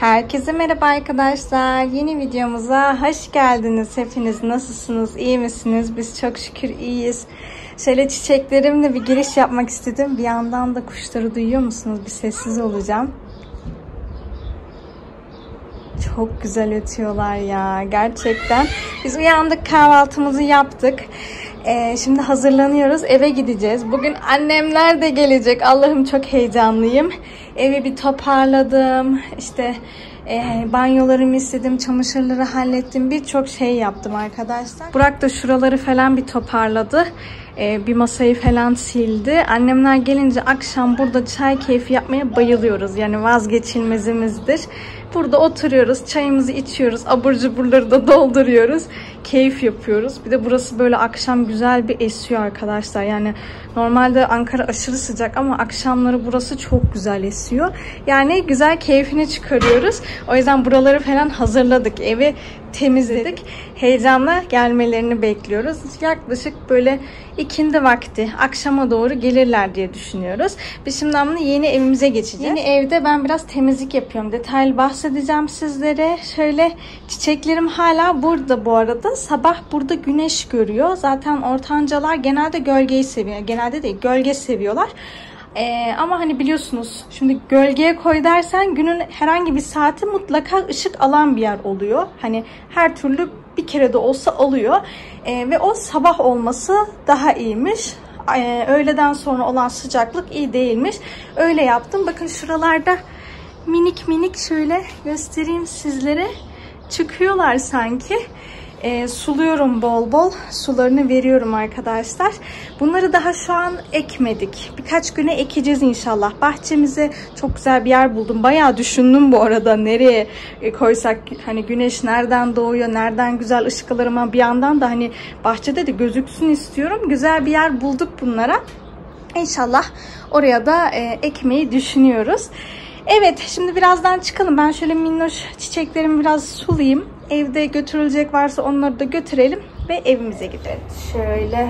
Herkese merhaba arkadaşlar. Yeni videomuza hoş geldiniz. Hepiniz nasılsınız? İyi misiniz? Biz çok şükür iyiyiz. Şöyle çiçeklerimle bir giriş yapmak istedim. Bir yandan da kuşları duyuyor musunuz? Bir sessiz olacağım. Çok güzel ötüyorlar ya. Gerçekten. Biz uyandık, kahvaltımızı yaptık. Şimdi hazırlanıyoruz. Eve gideceğiz. Bugün annemler de gelecek. Allah'ım çok heyecanlıyım. Evi bir toparladım. İşte banyolarımı istedim. Çamaşırları hallettim. Birçok şey yaptım arkadaşlar. Burak da şuraları falan bir toparladı. Bir masayı falan sildi. Annemler gelince akşam burada çay keyfi yapmaya bayılıyoruz. Yani vazgeçilmezimizdir. Burada oturuyoruz, çayımızı içiyoruz, abur cuburları da dolduruyoruz. Keyif yapıyoruz. Bir de burası böyle akşam güzel bir esiyor arkadaşlar. Yani normalde Ankara aşırı sıcak ama akşamları burası çok güzel esiyor. Yani güzel keyfini çıkarıyoruz. O yüzden buraları falan hazırladık. Evi temizledik. Heyecanla gelmelerini bekliyoruz. Yaklaşık böyle ikindi vakti, akşama doğru gelirler diye düşünüyoruz. Biz şimdi ama yeni evimize geçeceğiz. Yeni evde ben biraz temizlik yapıyorum. Detaylı bahsedeceğim sizlere. Şöyle çiçeklerim hala burada bu arada. Sabah burada güneş görüyor. Zaten ortancalar genelde gölgeyi seviyor. Genelde değil, gölge seviyorlar. Ama hani biliyorsunuz şimdi gölgeye koy dersen günün herhangi bir saati mutlaka ışık alan bir yer oluyor. Hani her türlü bir kere de olsa alıyor. Ve o sabah olması daha iyiymiş. Öğleden sonra olan sıcaklık iyi değilmiş. Öyle yaptım. Bakın şuralarda minik minik şöyle göstereyim sizlere. Çıkıyorlar sanki. Suluyorum bol bol. Sularını veriyorum arkadaşlar. Bunları daha şu an ekmedik. Birkaç güne ekeceğiz inşallah. Bahçemize çok güzel bir yer buldum. Bayağı düşündüm bu arada nereye koysak. Hani güneş nereden doğuyor, nereden güzel ışık alır ama bir yandan da hani bahçede de gözüksün istiyorum. Güzel bir yer bulduk bunlara. İnşallah oraya da ekmeyi düşünüyoruz. Evet, şimdi birazdan çıkalım. Ben şöyle minnoş çiçeklerimi biraz sulayayım. Evde götürülecek varsa onları da götürelim ve evimize gidelim. Şöyle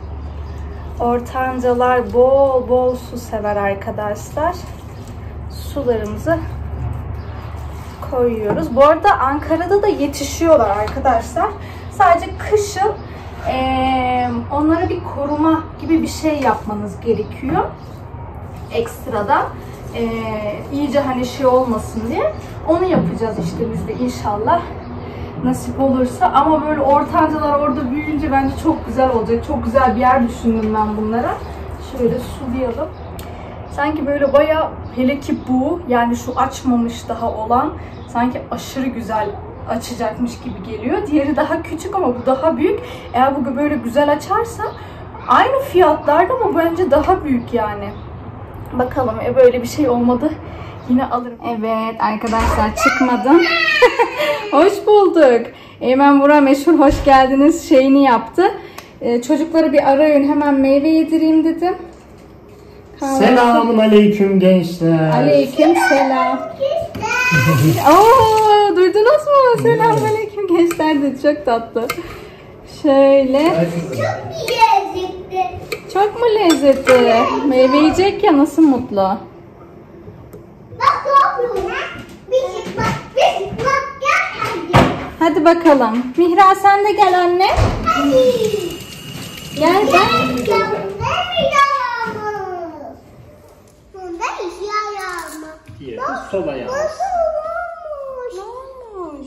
ortancalar bol bol su sever arkadaşlar. Sularımızı koyuyoruz. Bu arada Ankara'da da yetişiyorlar arkadaşlar. Sadece kışın onlara bir koruma gibi bir şey yapmanız gerekiyor. Ekstradan. İyice hani şey olmasın diye. Onu yapacağız işte biz de inşallah. Nasip olursa. Ama böyle ortancalar orada büyüyünce bence çok güzel olacak. Çok güzel bir yer düşündüm ben bunlara. Şöyle sulayalım. Sanki böyle bayağı, hele ki bu yani şu açmamış daha olan sanki aşırı güzel açacakmış gibi geliyor. Diğeri daha küçük ama bu daha büyük. Eğer bu böyle güzel açarsa aynı fiyatlarda ama bence daha büyük yani. Bakalım böyle bir şey olmadı. Yine alırım. Evet arkadaşlar çıkmadım. Hoş bulduk. Eymen Burak meşhur hoş geldiniz şeyini yaptı. Çocukları bir arayın hemen meyve yedireyim dedim. Selamun aleyküm gençler. Aleyküm selam. Oo, duydunuz mu? Selamun aleyküm gençler de çok tatlı. Şöyle. Çok lezzetli. Çok mu lezzetli? Meyve yiyecek ya nasıl mutlu. Bak ne yapıyorsun? Bak gel. Hadi bakalım. Mihra sen de gel anne. Hadi. Gel bak. Bunda iş ayağımı. Diğeri sol ayağımız. Ne olmuş?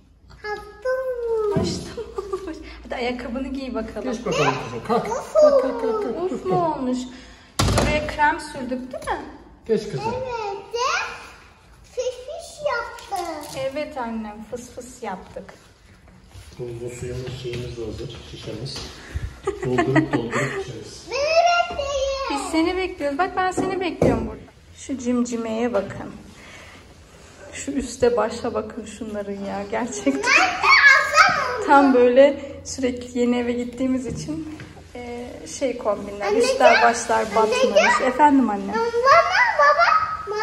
Hasta Açtım olmuş. Hadi ayakkabını giy bakalım. Geç bakalım kızım. Kalk. Uf mu olmuş? Buraya krem sürdük değil mi? Geç kızım. Evet de fiş yaptı. Evet annem fıs fıs yaptık. Bu suyumuz şeyimiz de hazır. Şişemiz. Doldurup içeriz. Beni bekleyin. Biz seni bekliyoruz. Bak ben seni bekliyorum burada. Şu cimcimeye bakın. Şu üste başa bakın şunların ya. Gerçekten. Tam böyle sürekli yeni eve gittiğimiz için şey kombinler. Üstler başlar batmamış. Efendim anne. Bana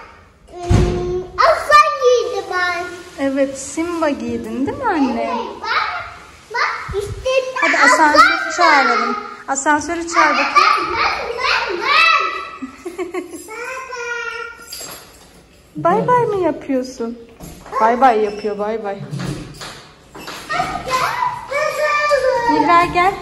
aslan giydi ben. Evet Simba giydin değil mi anne? Bak işte. Hadi asansörü çağıralım. Asansörü çağır bakayım. Bay bay mı yapıyorsun? Bay bay yapıyor, bay bay. Nihra gel.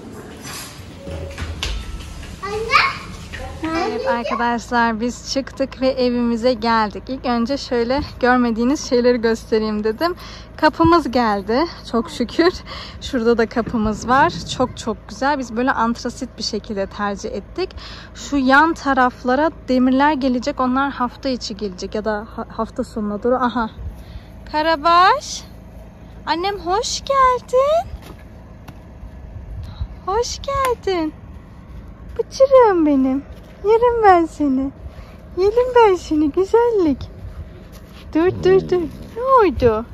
Evet arkadaşlar, biz çıktık ve evimize geldik. İlk önce şöyle görmediğiniz şeyleri göstereyim dedim. Kapımız geldi çok şükür. Şurada da kapımız var. Çok çok güzel. Biz böyle antrasit bir şekilde tercih ettik. Şu yan taraflara demirler gelecek. Onlar hafta içi gelecek ya da hafta sonuna doğru. Aha. Karabaş. Annem hoş geldin. Hoş geldin. Bıçırığım benim. Yerim ben seni. Yerim ben seni güzellik. Dur. Ne oldu?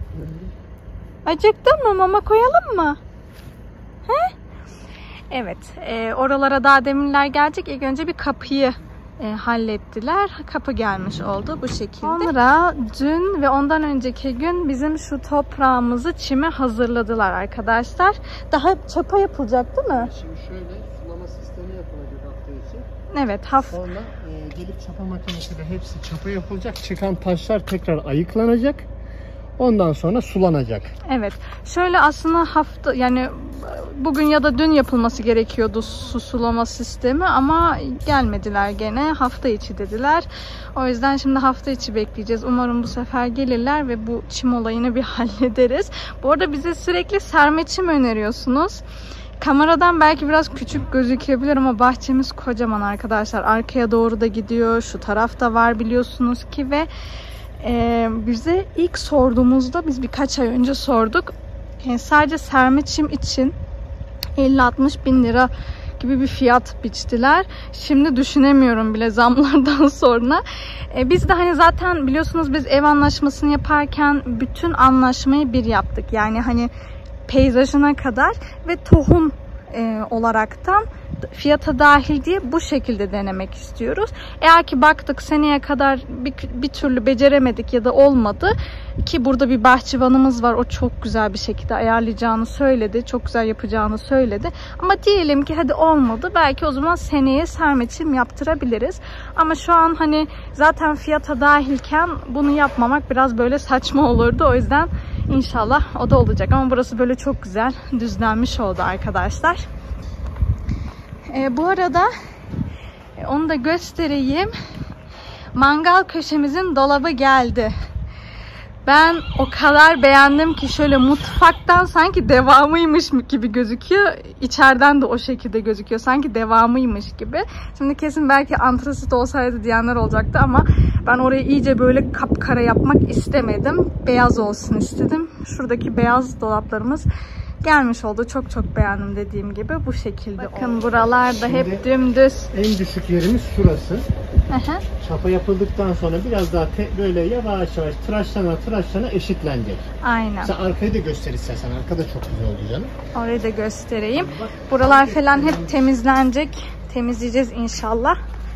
Acıktın mı? Mama koyalım mı? He? Evet. Oralara daha demirler gelecek. İlk önce bir kapıyı hallettiler. Kapı gelmiş oldu bu şekilde. Sonra dün ve ondan önceki gün bizim şu toprağımızı çime hazırladılar arkadaşlar. Daha çapa yapılacak değil mi? Şimdi şöyle sulama sistemi yapılacak hafta içi. Evet. Sonra gelip çapa makinesiyle hepsi çapa yapılacak. Çıkan taşlar tekrar ayıklanacak. Ondan sonra sulanacak. Evet. Şöyle aslında hafta yani bugün ya da dün yapılması gerekiyordu su sulama sistemi ama gelmediler gene. Hafta içi dediler. O yüzden şimdi hafta içi bekleyeceğiz. Umarım bu sefer gelirler ve bu çim olayını bir hallederiz. Bu arada bize sürekli serme çim öneriyorsunuz. Kameradan belki biraz küçük gözükebilir ama bahçemiz kocaman arkadaşlar. Arkaya doğru da gidiyor. Şu tarafta var biliyorsunuz ki ve bize ilk sorduğumuzda biz birkaç ay önce sorduk. Sadece serme çim için 50-60 bin lira gibi bir fiyat biçtiler. Şimdi düşünemiyorum bile zamlardan sonra. Biz de hani zaten biliyorsunuz biz ev anlaşmasını yaparken bütün anlaşmayı bir yaptık. Yani hani peyzajına kadar ve tohum olaraktan fiyata dahil diye bu şekilde denemek istiyoruz. Eğer ki baktık seneye kadar bir türlü beceremedik ya da olmadı ki burada bir bahçıvanımız var. O çok güzel bir şekilde ayarlayacağını söyledi. Çok güzel yapacağını söyledi. Ama diyelim ki hadi olmadı. Belki o zaman seneye serme çim yaptırabiliriz. Ama şu an hani zaten fiyata dahilken bunu yapmamak biraz böyle saçma olurdu. O yüzden İnşallah o da olacak ama burası böyle çok güzel düzlenmiş oldu arkadaşlar. Bu arada onu da göstereyim. Mangal köşemizin dolabı geldi. Ben o kadar beğendim ki şöyle mutfaktan sanki devamıymış gibi gözüküyor. İçeriden de o şekilde gözüküyor. Sanki devamıymış gibi. Şimdi kesin belki antrasit olsaydı diyenler olacaktı ama ben orayı iyice böyle kapkara yapmak istemedim. Beyaz olsun istedim. Şuradaki beyaz dolaplarımız gelmiş oldu. Çok çok beğendim dediğim gibi bu şekilde. Bakın buralarda hep dümdüz. En düşük yerimiz şurası. Aha. Çapa yapıldıktan sonra biraz daha böyle yavaş yavaş tıraşlana eşitlenecek. Aynen. Sen arkayı da göster istersen. Arkada çok güzel oldu canım. Orayı da göstereyim. Buralar falan hep temizlenecek. Temizleyeceğiz inşallah.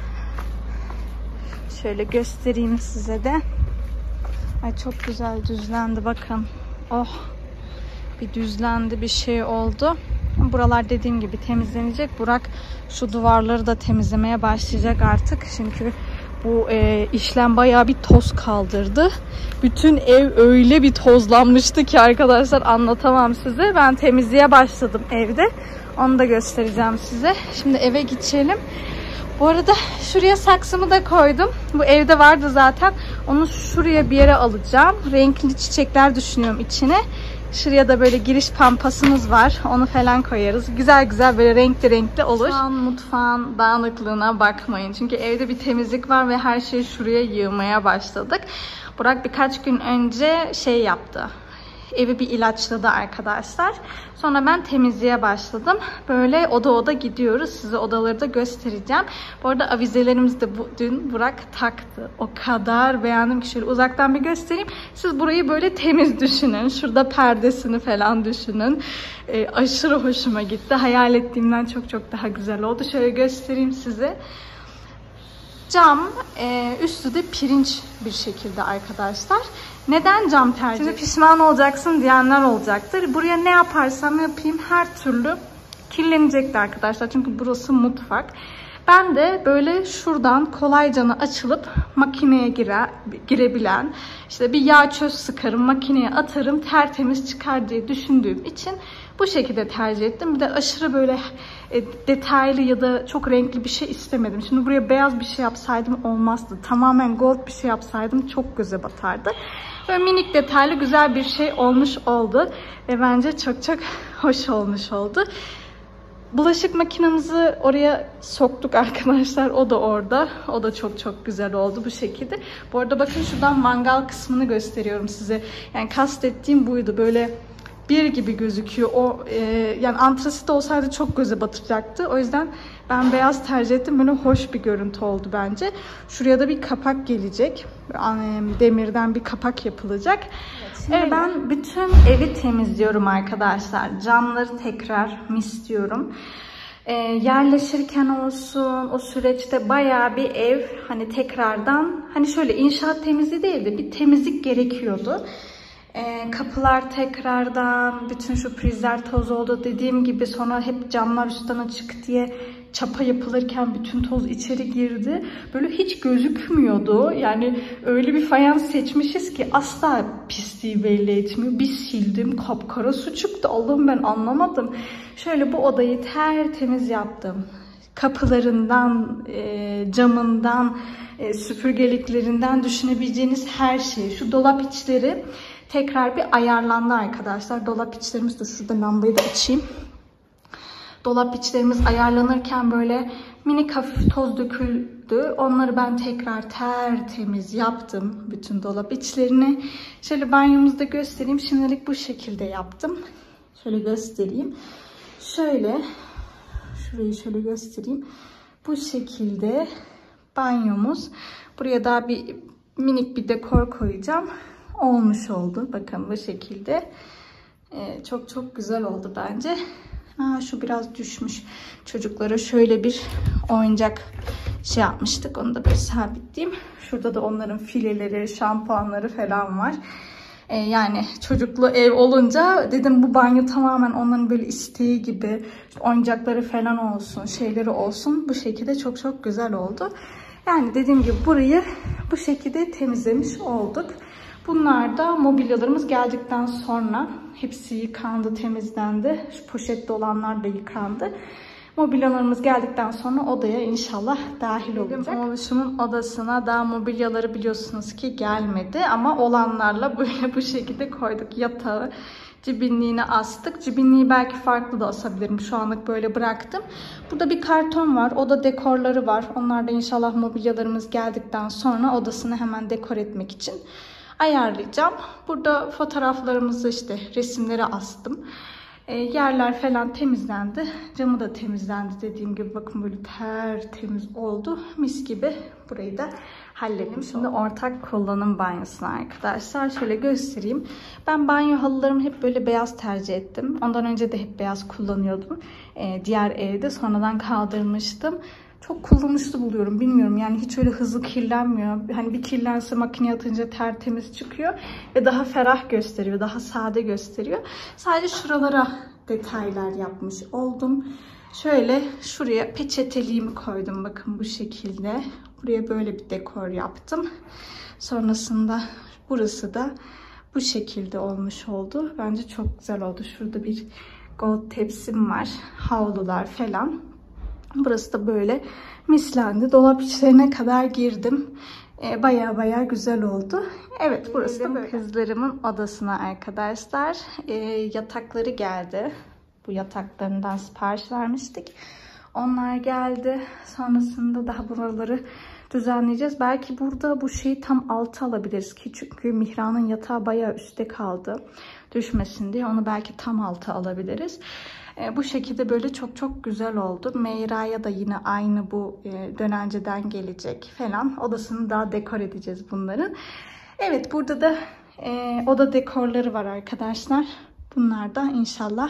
Şöyle göstereyim size de. Ay çok güzel düzlendi bakın. Oh. Bir düzlendi, bir şey oldu. Buralar dediğim gibi temizlenecek. Burak şu duvarları da temizlemeye başlayacak artık. Çünkü bu işlem bayağı bir toz kaldırdı. Bütün ev öyle bir tozlanmıştı ki arkadaşlar anlatamam size. Ben temizliğe başladım evde. Onu da göstereceğim size. Şimdi eve geçelim. Bu arada şuraya saksımı da koydum. Bu evde vardı zaten. Onu şuraya bir yere alacağım. Renkli çiçekler düşünüyorum içine. Şuraya da böyle giriş pampasımız var. Onu falan koyarız. Güzel güzel böyle renkli renkli olur. Şu an mutfağın dağınıklığına bakmayın. Çünkü evde bir temizlik var ve her şeyi şuraya yığmaya başladık. Burak birkaç gün önce şey yaptı. Evi bir ilaçladı arkadaşlar. Sonra ben temizliğe başladım. Böyle oda oda gidiyoruz. Size odaları da göstereceğim. Bu arada avizelerimizi de dün Burak taktı. O kadar beğendim ki şöyle uzaktan bir göstereyim. Siz burayı böyle temiz düşünün. Şurada perdesini falan düşünün. Aşırı hoşuma gitti. Hayal ettiğimden çok çok daha güzel oldu. Şöyle göstereyim size. Cam, üstü de pirinç bir şekilde arkadaşlar. Neden cam tercih? Şimdi pişman olacaksın diyenler olacaktır. Buraya ne yaparsam yapayım her türlü kirlenecekti arkadaşlar. Çünkü burası mutfak. Ben de böyle şuradan kolayca açılıp makineye girebilen, işte bir yağ çöz sıkarım, makineye atarım, tertemiz çıkar diye düşündüğüm için bu şekilde tercih ettim. Bir de aşırı böyle detaylı ya da çok renkli bir şey istemedim. Şimdi buraya beyaz bir şey yapsaydım olmazdı. Tamamen gold bir şey yapsaydım çok göze batardı. Böyle minik detaylı güzel bir şey olmuş oldu. Ve bence çok çok hoş olmuş oldu. Bulaşık makinemizi oraya soktuk arkadaşlar. O da orada. O da çok çok güzel oldu bu şekilde. Bu arada bakın şuradan mangal kısmını gösteriyorum size. Yani kastettiğim buydu. Böyle bir gibi gözüküyor. Yani antrasit olsaydı çok göze batacaktı. O yüzden ben beyaz tercih ettim. Böyle hoş bir görüntü oldu bence. Şuraya da bir kapak gelecek. Demirden bir kapak yapılacak. Evet, ben bütün evi temizliyorum arkadaşlar. Camları tekrar misliyorum. Yerleşirken olsun, o süreçte bayağı bir ev hani tekrardan, hani şöyle inşaat temizliği değil de bir temizlik gerekiyordu. Kapılar tekrardan, bütün şu prizler toz oldu dediğim gibi, sonra hep camlar üstten açık diye çapa yapılırken bütün toz içeri girdi. Böyle hiç gözükmüyordu. Yani öyle bir fayans seçmişiz ki asla pisliği belli etmiyor. Bir sildim, kapkara su çıktı. Allah'ım ben anlamadım. Şöyle bu odayı tertemiz yaptım. Kapılarından, camından, süpürgeliklerinden düşünebileceğiniz her şey. Şu dolap içleri tekrar bir ayarlandı arkadaşlar. Dolap içlerimiz de, şurada lambayı da açayım. Dolap içlerimiz ayarlanırken böyle minik hafif toz döküldü. Onları ben tekrar tertemiz yaptım. Bütün dolap içlerini. Şöyle banyomuzda göstereyim. Şimdilik bu şekilde yaptım. Şöyle göstereyim. Şöyle. Şurayı şöyle göstereyim. Bu şekilde banyomuz. Buraya daha bir minik bir dekor koyacağım. Olmuş oldu. Bakın bu şekilde. Çok çok güzel oldu bence. Şu biraz düşmüş. Çocuklara şöyle bir oyuncak şey yapmıştık. Onu da böyle sabitleyeyim. Şurada da onların fileleri, şampuanları falan var. Yani çocuklu ev olunca dedim bu banyo tamamen onların böyle isteği gibi. İşte oyuncakları falan olsun, şeyleri olsun. Bu şekilde çok çok güzel oldu. Yani dediğim gibi burayı bu şekilde temizlemiş olduk. Bunlar da mobilyalarımız geldikten sonra hepsi yıkandı, temizlendi. Şu poşette olanlar da yıkandı. Mobilyalarımız geldikten sonra odaya inşallah dahil olacak. Oğluşumun odasına daha mobilyaları biliyorsunuz ki gelmedi. Ama olanlarla böyle bu şekilde koyduk. Yatağı, cibinliğini astık. Cibinliği belki farklı da asabilirim. Şu anlık böyle bıraktım. Burada bir karton var. Oda dekorları var. Onlar da inşallah mobilyalarımız geldikten sonra odasını hemen dekor etmek için ayarlayacağım. Burada fotoğraflarımızı, işte resimleri astım. Yerler falan temizlendi. Camı da temizlendi dediğim gibi. Bakın böyle tertemiz oldu. Mis gibi burayı da hallettim. Şimdi ortak kullanım banyosuna arkadaşlar. Şöyle göstereyim. Ben banyo halılarımı hep böyle beyaz tercih ettim. Ondan önce de hep beyaz kullanıyordum. Diğer evde sonradan kaldırmıştım. Çok kullanışlı buluyorum. Bilmiyorum yani, hiç öyle hızlı kirlenmiyor. Hani bir kirlense makineye atınca tertemiz çıkıyor. Ve daha ferah gösteriyor. Daha sade gösteriyor. Sadece şuralara detaylar yapmış oldum. Şöyle şuraya peçeteliğimi koydum. Bakın bu şekilde. Buraya böyle bir dekor yaptım. Sonrasında burası da bu şekilde olmuş oldu. Bence çok güzel oldu. Şurada bir gold tepsim var. Havlular falan. Burası da böyle mislendi. Dolap içlerine kadar girdim. Baya güzel oldu. Evet, burası da böyle. Kızlarımın odasına arkadaşlar. Yatakları geldi. Bu yataklarından sipariş vermiştik. Onlar geldi. Sonrasında daha buraları düzenleyeceğiz. Belki burada bu şeyi tam altı alabiliriz ki. Çünkü Mihran'ın yatağı bayağı üstte kaldı. Düşmesin diye onu belki tam altı alabiliriz. Bu şekilde böyle çok çok güzel oldu. Meyra'ya da yine aynı bu dönenceden gelecek falan. Odasını daha dekor edeceğiz bunların. Evet, burada da oda dekorları var arkadaşlar. Bunlar da inşallah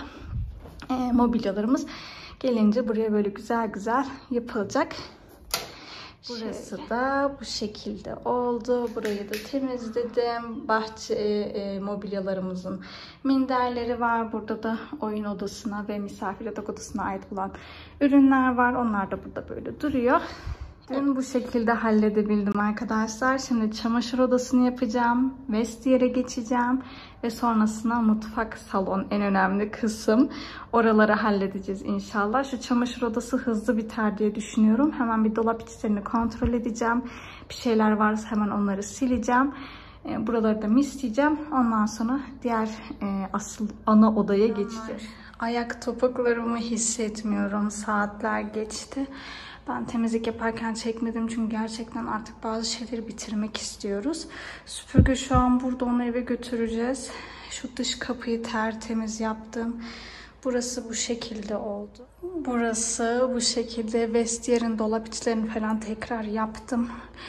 mobilyalarımız gelince buraya böyle güzel güzel yapılacak. Burası da bu şekilde oldu. Burayı da temizledim. Bahçe mobilyalarımızın minderleri var. Burada da oyun odasına ve misafir yatak odasına ait olan ürünler var. Onlar da burada böyle duruyor. Dün bu şekilde halledebildim arkadaşlar. Şimdi çamaşır odasını yapacağım. Vestiyere geçeceğim. Ve sonrasında mutfak, salon en önemli kısım. Oraları halledeceğiz inşallah. Şu çamaşır odası hızlı biter diye düşünüyorum. Hemen bir dolap içlerini kontrol edeceğim. Bir şeyler varsa hemen onları sileceğim. Buraları da misleyeceğim. Ondan sonra diğer asıl ana odaya geçeceğiz. Ayak topuklarımı hissetmiyorum. Saatler geçti. Ben temizlik yaparken çekmedim çünkü gerçekten artık bazı şeyleri bitirmek istiyoruz. Süpürge şu an burada, onu eve götüreceğiz. Şu dış kapıyı tertemiz yaptım. Burası bu şekilde oldu. Burası bu şekilde. Vestiyerin dolap içlerini falan tekrar yaptım.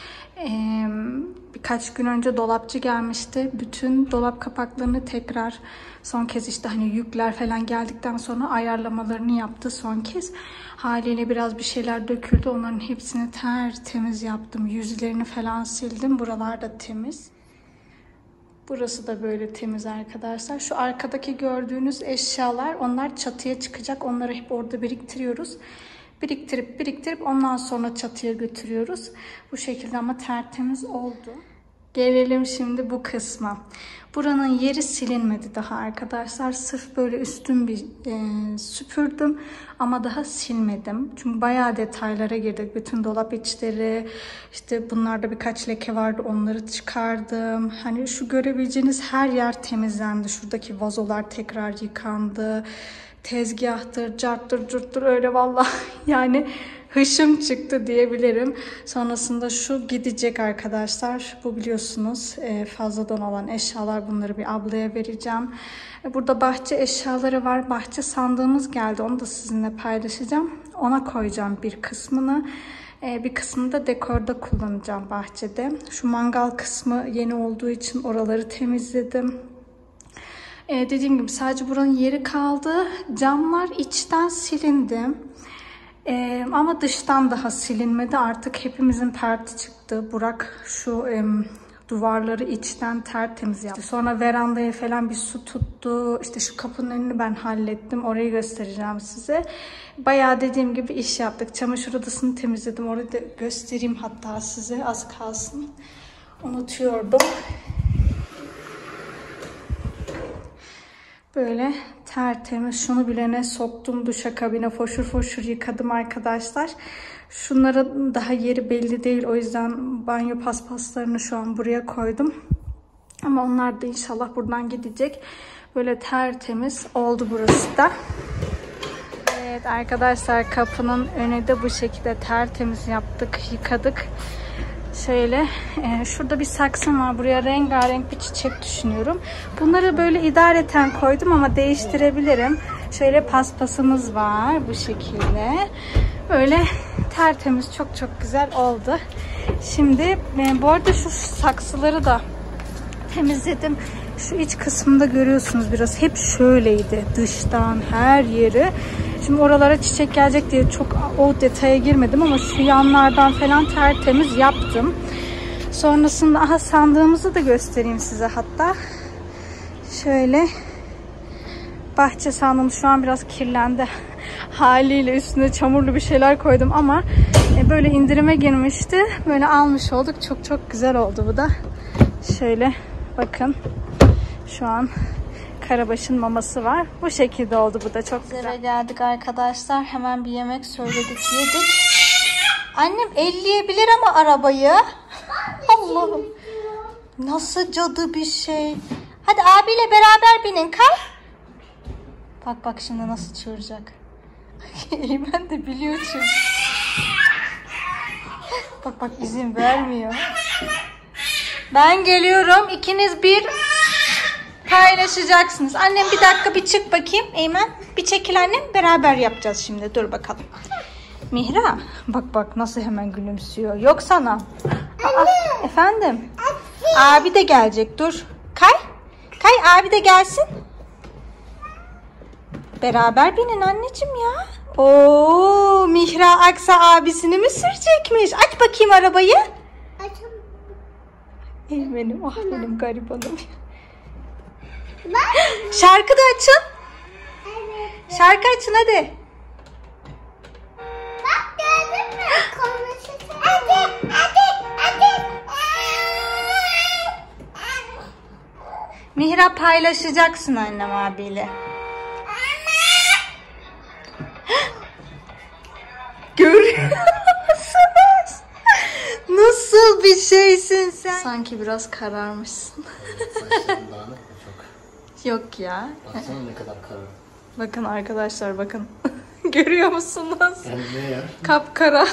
Birkaç gün önce dolapçı gelmişti. Bütün dolap kapaklarını tekrar son kez işte hani yükler falan geldikten sonra ayarlamalarını yaptı son kez. Haliyle biraz bir şeyler döküldü. Onların hepsini tertemiz yaptım. Yüzlerini falan sildim. Buralar da temiz. Burası da böyle temiz arkadaşlar. Şu arkadaki gördüğünüz eşyalar, onlar çatıya çıkacak. Onları hep orada biriktiriyoruz. Biriktirip ondan sonra çatıya götürüyoruz. Bu şekilde ama tertemiz oldu. Gelelim şimdi bu kısma. Buranın yeri silinmedi daha arkadaşlar. Sırf böyle üstün bir süpürdüm ama daha silmedim. Çünkü bayağı detaylara girdik. Bütün dolap içleri, işte bunlarda birkaç leke vardı, onları çıkardım. Hani şu görebileceğiniz her yer temizlendi. Şuradaki vazolar tekrar yıkandı. Tezgahtır, carttır, curttur, öyle vallahi yani hışım çıktı diyebilirim. Sonrasında şu gidecek arkadaşlar. Bu biliyorsunuz fazladan olan eşyalar, bunları bir ablaya vereceğim. Burada bahçe eşyaları var. Bahçe sandığımız geldi. Onu da sizinle paylaşacağım. Ona koyacağım bir kısmını. Bir kısmını da dekorda kullanacağım bahçede. Şu mangal kısmı yeni olduğu için oraları temizledim. Dediğim gibi sadece buranın yeri kaldı. Camlar içten silindi. Ama dıştan daha silinmedi. Artık hepimizin perti çıktı. Burak şu duvarları içten tertemiz yaptı. Sonra verandaya falan bir su tuttu. İşte şu kapının önünü ben hallettim. Orayı göstereceğim size. Bayağı dediğim gibi iş yaptık. Çamaşır odasını temizledim. Orayı da göstereyim hatta size. Az kalsın. Unutuyordum. Böyle tertemiz, şunu bilene soktum duşakabine, foşur foşur yıkadım arkadaşlar. Şunların daha yeri belli değil, o yüzden banyo paspaslarını şu an buraya koydum. Ama onlar da inşallah buradan gidecek. Böyle tertemiz oldu burası da. Evet arkadaşlar, kapının önü de bu şekilde tertemiz yaptık, yıkadık. Şöyle şurada bir saksım var. Buraya rengarenk bir çiçek düşünüyorum. Bunları böyle idareten koydum ama değiştirebilirim. Şöyle paspasımız var bu şekilde. Böyle tertemiz, çok çok güzel oldu. Şimdi bu arada şu saksıları da temizledim. Şu iç kısmında görüyorsunuz biraz hep şöyleydi. Dıştan her yeri. Şimdi oralara çiçek gelecek diye çok o detaya girmedim ama şu yanlardan falan tertemiz yaptım. Sonrasında aha, sandığımızı da göstereyim size hatta. Şöyle bahçe sandığımız şu an biraz kirlendi. Haliyle üstüne çamurlu bir şeyler koydum ama böyle indirime girmişti. Böyle almış olduk. Çok çok güzel oldu bu da. Şöyle bakın. Şu an Karabaş'ın maması var. Bu şekilde oldu bu da, çok güzel. Eve geldik arkadaşlar. Hemen bir yemek söyledik, yedik. Annem elleyebilir ama arabayı. Allah'ım. Nasıl cadı bir şey. Hadi abiyle beraber binin, kay. Bak bak şimdi nasıl çığıracak. Eymen de biliyor çünkü. Bak bak izin vermiyor. Ben geliyorum. İkiniz bir paylaşacaksınız. Annem bir dakika bir çık bakayım. Eymen bir çekil annem. Beraber yapacağız şimdi. Dur bakalım. Mihra bak bak nasıl hemen gülümsüyor. Yok sana. Aa, efendim. Abi de gelecek. Dur. Kay. Kay abi de gelsin. Beraber binin anneciğim ya. Oo, Mihra Aksa abisini mi sürecekmiş? Aç bakayım arabayı. Açam. Ey benim, ah benim garibanım. Bak. Şarkı da açın. Evet. Şarkı açın hadi. Bak gördün mü? Konuşursun. Hadi. Mihra paylaşacaksın annem abiyle. Görüyor musunuz? Nasıl bir şeysin sen? Sanki biraz kararmışsın. Saçlarım dağınık mı çok? Yok ya. Baksana ne kadar kararı. Bakın arkadaşlar bakın. Görüyor musunuz? Yani ne ya? Kapkara.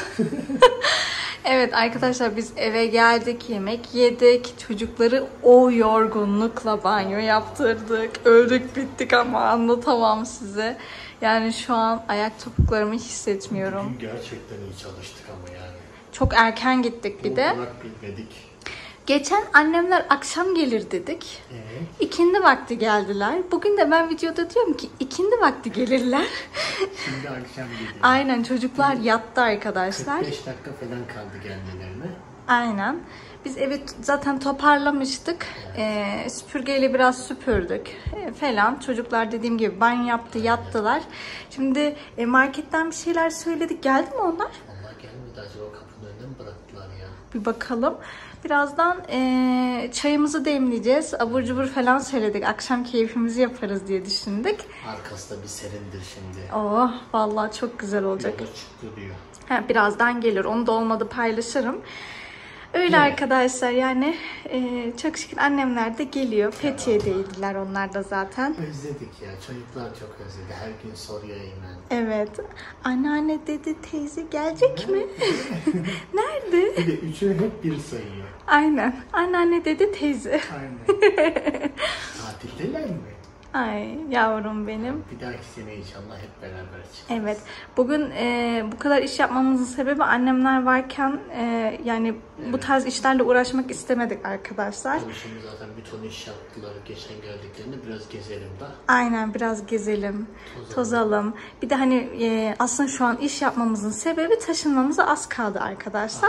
Evet arkadaşlar biz eve geldik, yemek yedik. Çocukları o yorgunlukla banyo yaptırdık. Öldük bittik ama anlatamam size. Yani şu an ayak topuklarımı hissetmiyorum. Bugün gerçekten iyi çalıştık ama yani. Çok erken gittik bir de. Olarak bilmedik. Geçen annemler akşam gelir dedik. İkindi vakti geldiler. Bugün de ben videoda diyorum ki ikindi vakti gelirler. Şimdi akşam geliyor. Aynen çocuklar yattı arkadaşlar. 45 dakika falan kaldı gelmelerine. Aynen. Biz evi zaten toparlamıştık. Süpürgeyle biraz süpürdük falan. Çocuklar dediğim gibi banyo yaptı, yattılar. Şimdi marketten bir şeyler söyledik. Geldi mi onlar? Onlar gelmedi. Acaba kapının önünde mi bıraktılar ya? Bir bakalım. Birazdan çayımızı demleyeceğiz. Abur cubur falan söyledik. Akşam keyfimizi yaparız diye düşündük. Arkası da bir serindir şimdi. Oh vallahi çok güzel olacak. Yola çıktı diyor. Birazdan gelir. Onu da olmadı paylaşırım. Öyle arkadaşlar yani çok şükür annemler de geliyor. Fethiye'deydiler onlar da zaten. Özledik ya. Çocuklar çok özledi. Her gün soruyor hemen. Evet. Anneanne dedi teyze gelecek mi? Nerede? Bir de üçünü hep bir sayıyor. Aynen. Anneanne dedi teyze. Aynen. Tatildeler mi? Ay yavrum benim. Bir dahaki sene inşallah hep beraber çıkarız. Evet. Bugün bu kadar iş yapmamızın sebebi annemler varken yani bu tarz işlerle uğraşmak istemedik arkadaşlar. Tabii şimdi zaten bir ton iş yaptılar. Geçen geldiklerinde biraz gezelim da. Aynen biraz gezelim, tozalım. Bir de hani aslında şu an iş yapmamızın sebebi taşınmamıza az kaldı arkadaşlar.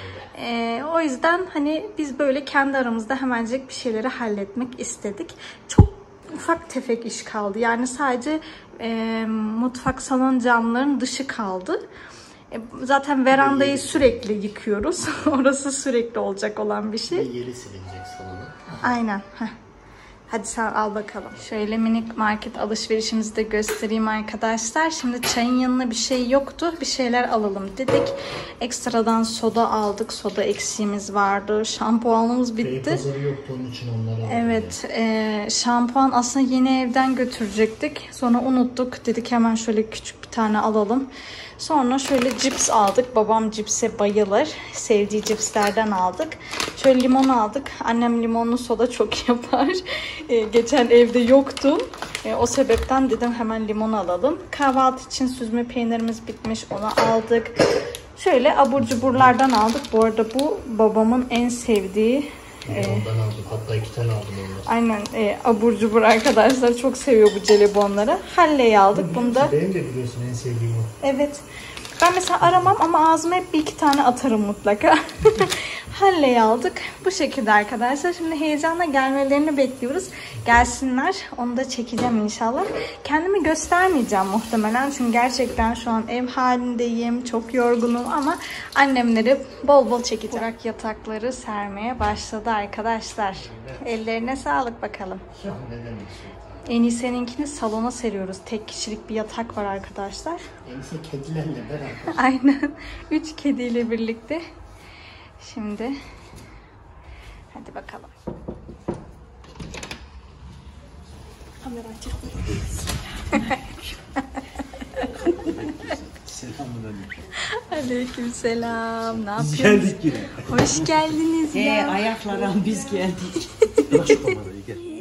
O yüzden hani biz böyle kendi aramızda hemencik bir şeyleri halletmek istedik. Çok ufak tefek iş kaldı. Yani sadece mutfak salon camlarının dışı kaldı. Zaten verandayı sürekli yıkıyoruz. Orası sürekli olacak olan bir şey. Ve yeri silinecek salonu. Aynen. Heh. Hadi sen al bakalım. Şöyle minik market alışverişimizi de göstereyim arkadaşlar. Şimdi çayın yanına bir şey yoktu. Bir şeyler alalım dedik. Ekstradan soda aldık. Soda eksiğimiz vardı. Şampuanımız bitti. Pazarı yoktu onun için onları aldım. Evet. Şampuan aslında yeni evden götürecektik. Sonra unuttuk. Dedik hemen şöyle küçük bir tane alalım. Sonra şöyle cips aldık. Babam cipse bayılır. Sevdiği cipslerden aldık. Şöyle limon aldık. Annem limonlu soda çok yapar. Geçen evde yoktu. O sebepten dedim hemen limon alalım. Kahvaltı için süzme peynirimiz bitmiş. Onu aldık. Şöyle abur cuburlardan aldık. Bu arada bu babamın en sevdiği. Ondan aldım. Hatta 2 tane aldım onları. Aynen abur cubur arkadaşlar. Çok seviyor bu jelibonları. Halle'yi aldık. Bunu da. Benim de biliyorsun en sevdiğim o. Evet. Ben mesela aramam ama ağzıma hep bir iki tane atarım mutlaka. Halle'yi aldık. Bu şekilde arkadaşlar. Şimdi heyecanla gelmelerini bekliyoruz. Gelsinler. Onu da çekeceğim inşallah. Kendimi göstermeyeceğim muhtemelen. Çünkü gerçekten şu an ev halindeyim. Çok yorgunum ama annemleri bol bol çekeceğim. Burak yatakları sermeye başladı arkadaşlar. Ellerine sağlık bakalım. Ne demek En iyi seninkini salona seriyoruz. Tek kişilik bir yatak var arkadaşlar. En iyisi kedilerle beraber. Aynen. 3 kediyle birlikte. Şimdi hadi bakalım. Kamera açık. Selamünaleyküm. Aleykümselam. Ne Biz yapıyorsunuz? geldik yine. Hoş geldiniz ya. Ayaklara biz geldik. Bırak şu kamerayı gel.